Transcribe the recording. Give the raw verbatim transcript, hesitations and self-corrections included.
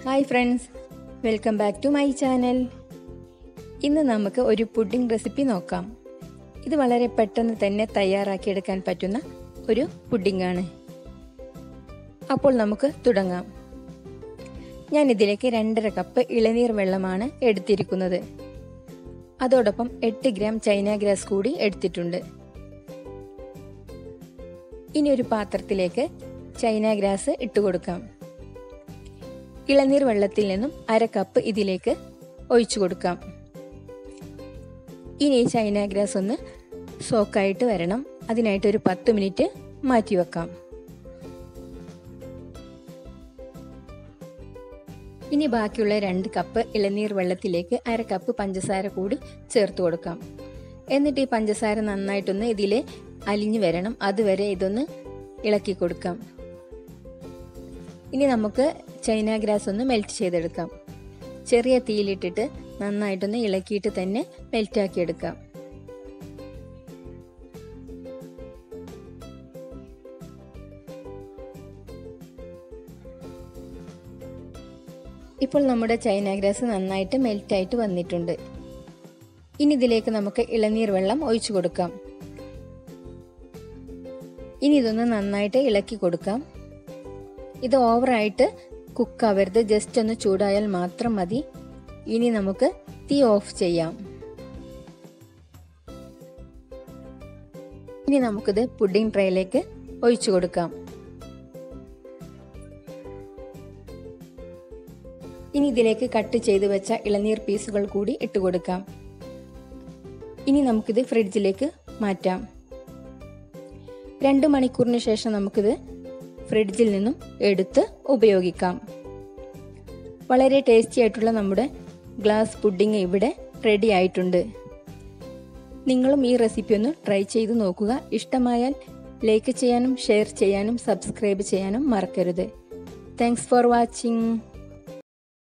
Hi friends, welcome back to my channel. ഇന്ന് നമുക്ക് ഒരു പുഡിംഗ് റെസിപ്പി നോക്കാം. ഇത് വളരെ പെട്ടെന്ന് തന്നെ തയ്യാറാക്കിയെടുക്കാൻ പറ്റുന്ന ഒരു പുഡിംഗ് ആണ്. അപ്പോൾ നമുക്ക് തുടങ്ങാം. ഞാൻ ഇതിലേക്ക് രണ്ടര കപ്പ് ഇളനീർ വെള്ളമാണ് എടുത്തിരിക്കുന്നത്. അതോടൊപ്പം എട്ട് ഗ്രാം ചൈനാഗ്രാസ് കൂടി എടുത്തിട്ടുണ്ട്. ഇനി ഒരു പാത്രത്തിലേക്ക് ചൈനാഗ്രാസ് ഇട്ട് കൊടുക്കാം. ഇളനീർ വെള്ളത്തിൽ നിന്നും അര കപ്പ് ഇതിലേക്ക് ഒഴിച്ചു കൊടുക്കാം. ഇനി ചൈനാഗ്രാസ് ഒന്ന് സോക്കായിട്ട് വരണം. അതിനായിട്ട് ഒരു പത്ത് മിനിറ്റ് മാറ്റി വെക്കാം. ഇനി ബാക്കിയുള്ള രണ്ട് കപ്പ് ഇളനീർ വെള്ളത്തിലേക്ക് അര കപ്പ് പഞ്ചസാര കൂടി ചേർത്ത് കൊടുക്കാം. എന്നിട്ട് ഈ പഞ്ചസാര നന്നായിട്ടൊന്ന് ഇതിൽ അലിഞ്ഞു വരണം. അതുവരെ ഇതൊന്ന് ഇളക്കി കൊടുക്കാം. ഇനി നമുക്ക് ചൈനാഗ്രാസ് ഒന്ന് മെൽറ്റ് ചെയ്തെടുക്കാം. ചെറിയ തീയിലിട്ടിട്ട് നന്നായിട്ടൊന്ന് ഇളക്കിയിട്ട് തന്നെ മെൽറ്റാക്കി എടുക്കാം. ഇപ്പോൾ നമ്മുടെ ചൈനാഗ്രാസ് നന്നായിട്ട് മെൽറ്റായിട്ട് വന്നിട്ടുണ്ട്. ഇനി ഇതിലേക്ക് നമുക്ക് ഇളനീർ വെള്ളം ഒഴിച്ചു കൊടുക്കാം. ഇനി ഇതൊന്ന് നന്നായിട്ട് ഇളക്കി കൊടുക്കാം. ഇത് ഓവറായിട്ട് കുക്കാവരുത്, ജസ്റ്റ് ഒന്ന് ചൂടായാൽ മാത്രം മതി. ഇനി നമുക്ക് തീ ഓഫ് ചെയ്യാം. ഇനി നമുക്കിത് പുഡിംഗ് ട്രേയിലേക്ക് ഒഴിച്ചു കൊടുക്കാം. ഇനി ഇതിലേക്ക് കട്ട് ചെയ്ത് വെച്ച ഇളനീർ പീസുകൾ കൂടി ഇട്ട് കൊടുക്കാം. ഇനി നമുക്കിത് ഫ്രിഡ്ജിലേക്ക് മാറ്റാം. രണ്ട് മണിക്കൂറിന് ശേഷം നമുക്കിത് ഫ്രിഡ്ജിൽ നിന്നും എടുത്ത് ഉപയോഗിക്കാം. വളരെ ടേസ്റ്റി ആയിട്ടുള്ള നമ്മുടെ ഗ്ലാസ് പുഡിംഗ് ഇവിടെ റെഡി ആയിട്ടുണ്ട്. നിങ്ങളും ഈ റെസിപ്പി ഒന്ന് ട്രൈ ചെയ്ത് നോക്കുക. ഇഷ്ടമായാൽ ലൈക്ക് ചെയ്യാനും ഷെയർ ചെയ്യാനും സബ്സ്ക്രൈബ് ചെയ്യാനും മറക്കരുത്. Thanks for watching.